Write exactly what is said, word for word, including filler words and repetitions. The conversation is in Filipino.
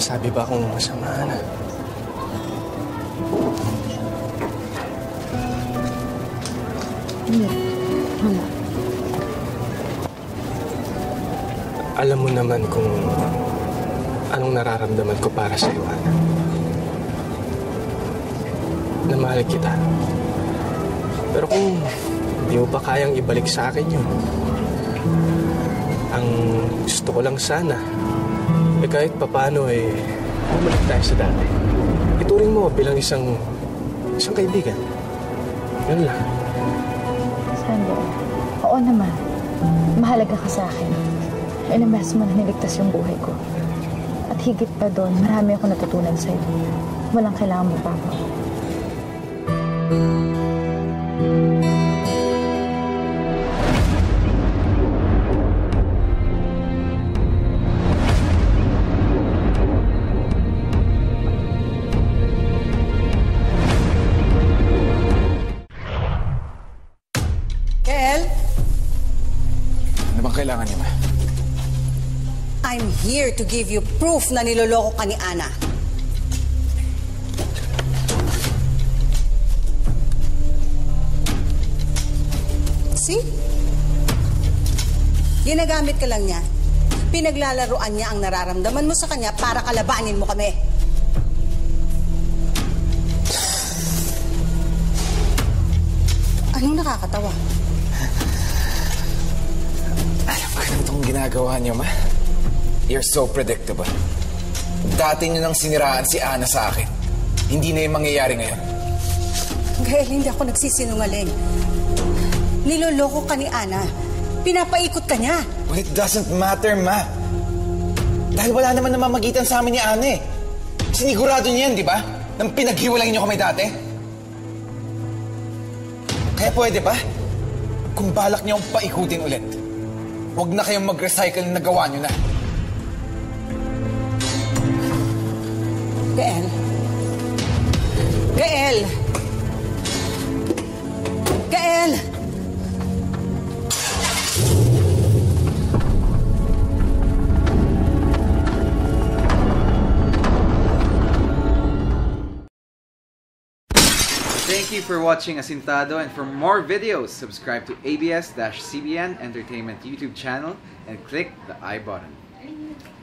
sinasabi ba akong masama na? Hindi. Wala. Alam mo naman kung anong nararamdaman ko para sa'yo, Ana. Na mahal kita. Pero kung hindi mo pa kayang ibalik sa akin yun, ang gusto ko lang sana, eh kahit papano eh, bumalik tayo sa dati. Ituring mo bilang isang, isang kaibigan. Yan lang. Sandro, oo naman. Mahalaga ka sa akin. Ilang beses mo na niligtas yung buhay ko. At higit pa doon, marami akong natutunan sa'yo. Walang kailangan mo pa ako. Kel? Ano bang kailangan niya, ma? I'm here to give you proof na niloloko ka ni Ana. See? Ginagamit ka lang niya. Pinaglalaroan niya ang nararamdaman mo sa kanya para kalabanin mo kami. Anong nakakatawa? Alam ko na itong ginagawa niyo, ma. You're so predictable. Dati niyo nang siniraan si Ana sa akin. Hindi na yung mangyayari ngayon. Gael, hindi ako nagsisinungaling. Niloloko ka ni Ana. Pinapaikot ka niya. Well, it doesn't matter, ma. Dahil wala naman namamagitan sa amin ni Ana eh. Sinigurado niya yan, di ba? Nang pinaghiwalay niyo kami dati. Kaya pwede ba? Kung balak niyo akong paikutin ulit, huwag na kayong mag-recycle na nagawa niyo na. Gael. Gael. Gael. Thank you for watching Asintado, and for more videos, subscribe to A B S C B N Entertainment YouTube channel and click the I button.